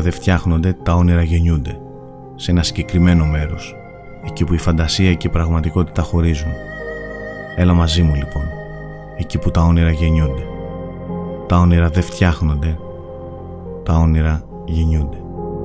δεν φτιάχνονται, τα όνειρα γεννιούνται. Σε ένα συγκεκριμένο μέρος, εκεί που η φαντασία και η πραγματικότητα χωρίζουν. Έλα μαζί μου λοιπόν, εκεί που τα όνειρα γεννιούνται. Τα όνειρα δεν φτιάχνονται, τα όνειρα γεννιούνται.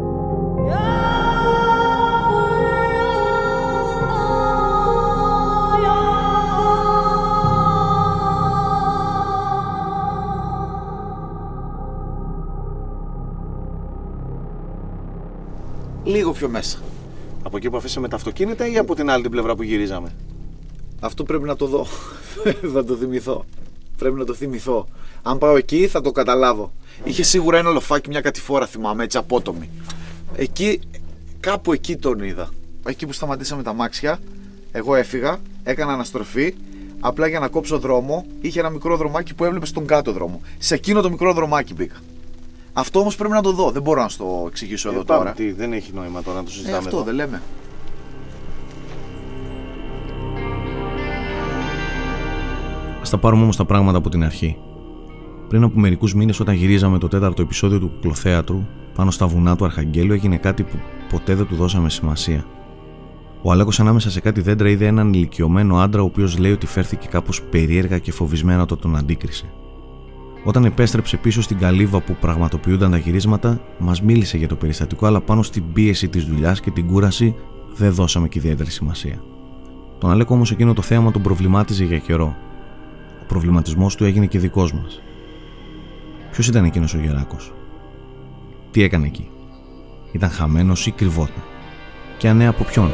Λίγο πιο μέσα. Από εκεί που αφήσαμε τα αυτοκίνητα ή από την άλλη την πλευρά που γυρίζαμε? Αυτό πρέπει να το δω. Θα το θυμηθώ. Πρέπει να το θυμηθώ. Αν πάω εκεί θα το καταλάβω. Είχε σίγουρα ένα λοφάκι, μια κατηφόρα, θυμάμαι, έτσι απότομη. Εκεί, κάπου εκεί τον είδα. Εκεί που σταματήσαμε τα μάξια, εγώ έφυγα, έκανα αναστροφή. Απλά για να κόψω δρόμο, είχε ένα μικρό δρομάκι που έβλεπε στον κάτω δρόμο. Σε εκείνο το μικρό δρομάκι μπήκα. Αυτό όμως πρέπει να το δω. Δεν μπορώ να στο εξηγήσω εδώ τώρα. Τι, δεν έχει νόημα τώρα να το συζητάμε. Αυτό εδώ. δεν λέμε. Ας τα πάρουμε όμως τα πράγματα από την αρχή. Πριν από μερικούς μήνες, όταν γυρίζαμε το 4ο επεισόδιο του Κουκλοθέατρου, πάνω στα βουνά του Αρχαγγέλου, έγινε κάτι που ποτέ δεν του δώσαμε σημασία. Ο Αλέκος ανάμεσα σε κάτι δέντρα είδε έναν ηλικιωμένο άντρα, ο οποίος λέει ότι φέρθηκε κάπως περίεργα και φοβισμένα όταν τον αντίκρισε. Όταν επέστρεψε πίσω στην καλύβα που πραγματοποιούνταν τα γυρίσματα, μας μίλησε για το περιστατικό, αλλά πάνω στην πίεση της δουλειάς και την κούραση δεν δώσαμε και ιδιαίτερη σημασία. Τον Αλέκο όμως εκείνο το θέαμα τον προβλημάτιζε για καιρό. Ο προβληματισμός του έγινε και δικός μας. Ποιος ήταν εκείνος ο Γεράκος? Τι έκανε εκεί? Ήταν χαμένος ή κρυβόταν? Και αν ναι, από ποιον?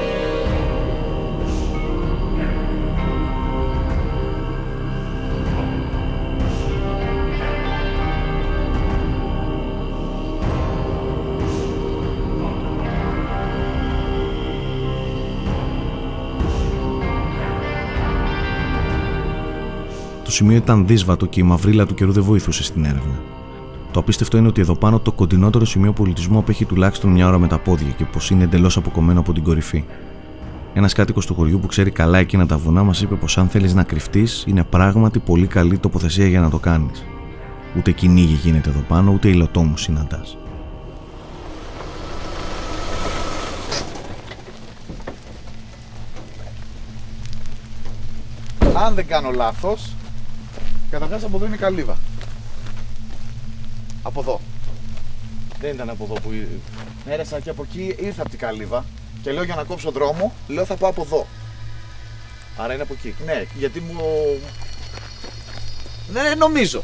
Το σημείο ήταν δύσβατο και η μαυρίλα του καιρού δεν βοηθούσε στην έρευνα. Το απίστευτο είναι ότι εδώ πάνω το κοντινότερο σημείο πολιτισμού απέχει τουλάχιστον μια ώρα με τα πόδια και πως είναι εντελώς αποκομμένο από την κορυφή. Ένας κάτοικος του χωριού που ξέρει καλά εκείνα τα βουνά μας είπε πως αν θέλεις να κρυφτείς, είναι πράγματι πολύ καλή τοποθεσία για να το κάνεις. Ούτε κυνήγι γίνεται εδώ πάνω, ούτε υλοτόμους συναντάς. Αν δεν κάνω λάθος, καταρχάς από εδώ είναι καλύβα. Από εδώ. Δεν ήταν από εδώ που. Έρεσα και από εκεί ήρθα από την καλύβα και λέω για να κόψω δρόμο, λέω θα πάω από εδώ. Άρα είναι από εκεί. Ναι, γιατί μου. Δεν νομίζω.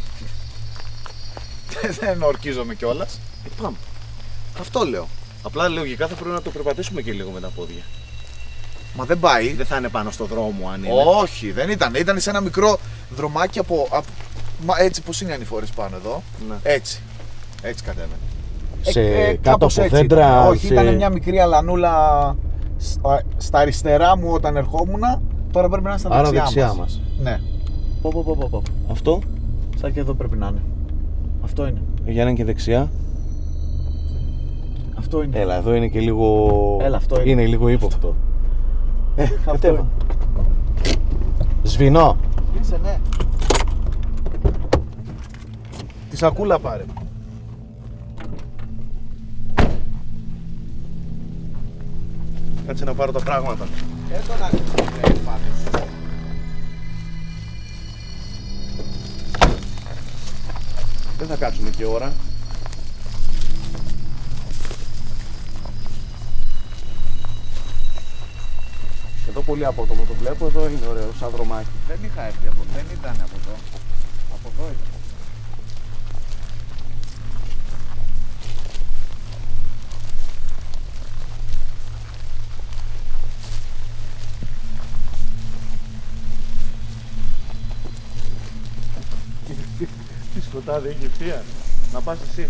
Δεν ορκίζομαι κιόλας. Πάμε. Αυτό λέω. Απλά λογικά θα πρέπει να το περπατήσουμε και λίγο με τα πόδια. Μα δεν πάει. Δεν θα είναι πάνω στο δρόμο αν είναι. Όχι, δεν ήταν. Ήταν σε ένα μικρό δρομάκι από. Μα έτσι πως είναι οι ανηφόρες πάνω εδώ. Ναι. Έτσι. Έτσι κατέβαινε. Κάτω από δέντρα. Όχι, ήταν μια μικρή αλανούλα στα αριστερά μου όταν ερχόμουνα. Τώρα πρέπει να είναι στα δεξιά μας. Ναι. Αυτό. Σαν και εδώ πρέπει να είναι. Αυτό είναι. Για να είναι και δεξιά. Αυτό είναι. Έλα, εδώ είναι και λίγο. Έλα, αυτό είναι. Είναι λίγο ύποπτο. Αυτό είναι. Σβηνό. Είσαι, ναι. Τη σακούλα πάρε. Κάτσε να πάρω τα πράγματα. Τον άκουσα πάντως. Δεν θα κάτσουμε και ώρα. Εδώ πολύ απότομο το βλέπω, εδώ είναι ωραίο σαν δρομάκι. Δεν είχα έρθει από εδώ, δεν ήταν από εδώ. Από εδώ ήταν. Τι σκοτάδι έχει ευθεία. Να πας εσύ.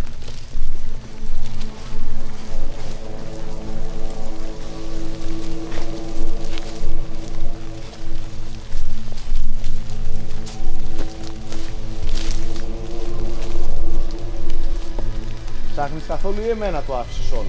Ψάχνεις καθόλου ή εμένα το άφησες όλο?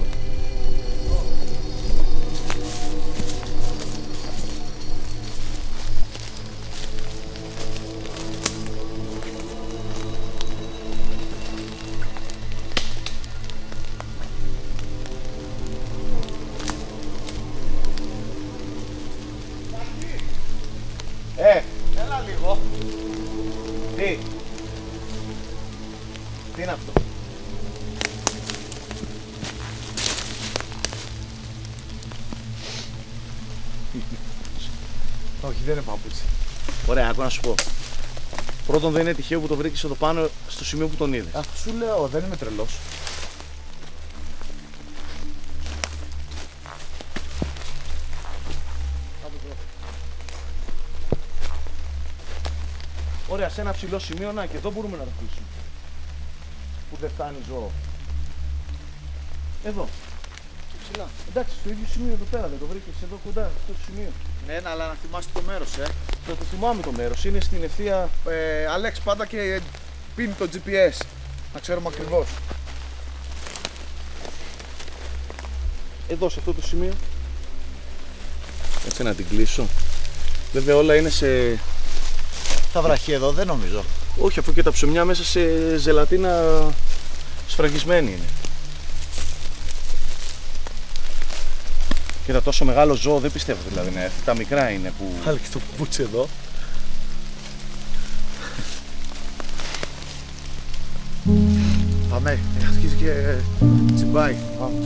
Όχι, δεν είναι παπούτσι. Ωραία, άκου να σου πω. Πρώτον, δεν είναι τυχαίο που το βρήκες εδώ πάνω στο σημείο που τον είδες. Αυτό σου λέω, δεν είμαι τρελός. Ωραία, σε ένα ψηλό σημείο, να και εδώ μπορούμε να το αφήσουμε. Που δεν φτάνει ζώο. Εδώ. Ψηλά. Εντάξει, στο ίδιο σημείο εδώ πέρα, δεν το βρήκες εδώ κοντά, αυτό το σημείο. Ναι, αλλά να θυμάστε το μέρος, Θα το θυμάμαι το μέρος, είναι στην ευθεία. Αλέξ, πάντα και πίνει το GPS. Να ξέρουμε ακριβώς. Εδώ, σε αυτό το σημείο. Έτσι να την κλείσω. Βέβαια όλα είναι σε... Θα βραχεί εδώ, δεν νομίζω. Όχι, αφού και τα ψωμιά μέσα σε ζελατίνα σφραγισμένη είναι. Κοίτα, τόσο μεγάλο ζώο δεν πιστεύω δηλαδή να έρθει. Τα μικρά είναι που... Πάλι και το παπούτσι εδώ. Πάμε, αρχίζει και τσιμπάει.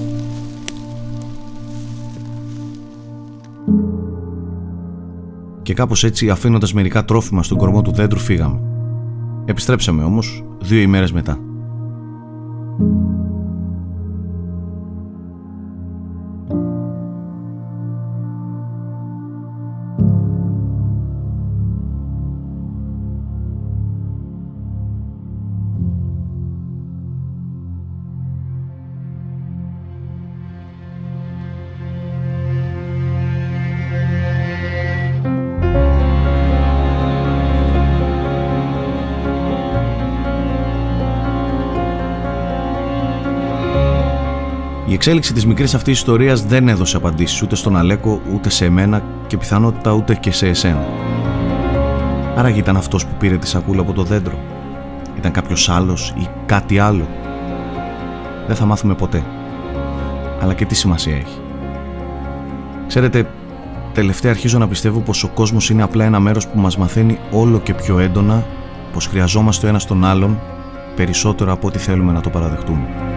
Και κάπως έτσι, αφήνοντας μερικά τρόφιμα στον κορμό του δέντρου, φύγαμε. Επιστρέψαμε όμως 2 ημέρες μετά. Η εξέλιξη της μικρής αυτής ιστορίας δεν έδωσε απαντήσεις ούτε στον Αλέκο, ούτε σε εμένα και πιθανότητα ούτε και σε εσένα. Άραγε ήταν αυτός που πήρε τη σακούλα από το δέντρο? Ήταν κάποιος άλλος ή κάτι άλλο? Δεν θα μάθουμε ποτέ. Αλλά και τι σημασία έχει? Ξέρετε, τελευταία αρχίζω να πιστεύω πως ο κόσμος είναι απλά ένα μέρος που μας μαθαίνει όλο και πιο έντονα πως χρειαζόμαστε ο ένας τον άλλον περισσότερο από ό,τι θέλουμε να το παραδεχτούμε.